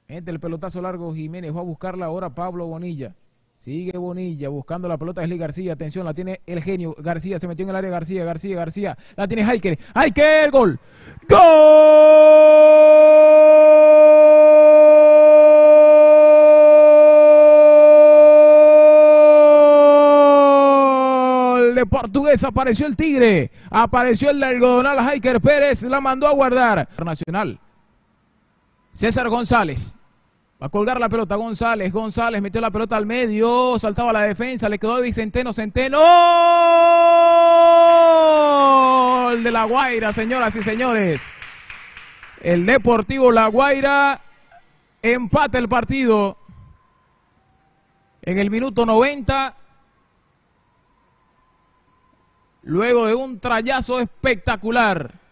Mete el pelotazo largo Jiménez, va a buscarla ahora Pablo Bonilla. Sigue Bonilla buscando la pelota de Esli García, atención, la tiene el genio, García se metió en el área, García, la tiene Haiker, gol, gol de Portuguesa, apareció el Tigre, apareció el algodonal Haiker Pérez, la mandó a guardar. Nacional, César González. Va a colgar la pelota González metió la pelota al medio, saltaba la defensa, le quedó Vicenteno, gol de La Guaira, señoras y señores. El Deportivo La Guaira empata el partido en el minuto 90, luego de un trayazo espectacular.